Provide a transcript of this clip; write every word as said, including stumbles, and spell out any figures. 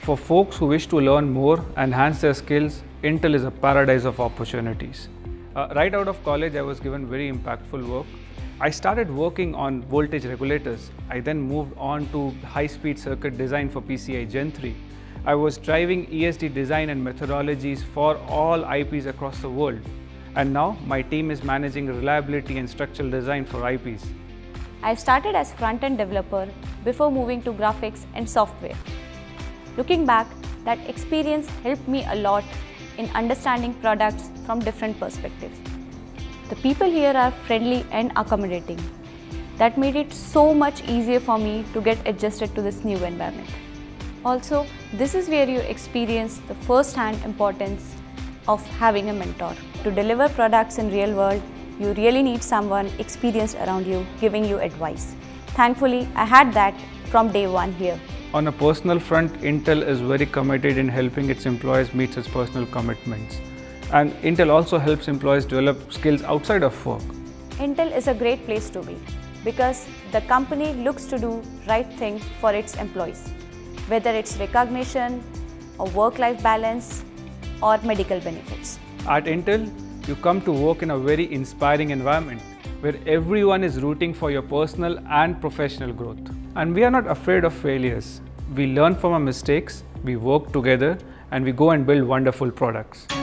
For folks who wish to learn more, enhance their skills, Intel is a paradise of opportunities. Uh, right out of college, I was given very impactful work. I started working on voltage regulators. I then moved on to high-speed circuit design for P C I Gen three. I was driving E S D design and methodologies for all I Ps across the world. And now my team is managing reliability and structural design for I Ps. I started as front-end developer before moving to graphics and software. Looking back, that experience helped me a lot in understanding products from different perspectives. The people here are friendly and accommodating. That made it so much easier for me to get adjusted to this new environment. Also, this is where you experience the first-hand importance of having a mentor. To deliver products in real world, you really need someone experienced around you giving you advice. Thankfully, I had that from day one here. On a personal front, Intel is very committed in helping its employees meet its personal commitments. And Intel also helps employees develop skills outside of work. Intel is a great place to be because the company looks to do right thing for its employees, whether it's recognition or work-life balance or medical benefits. At Intel, you come to work in a very inspiring environment where everyone is rooting for your personal and professional growth. And we are not afraid of failures. We learn from our mistakes, we work together, and we go and build wonderful products.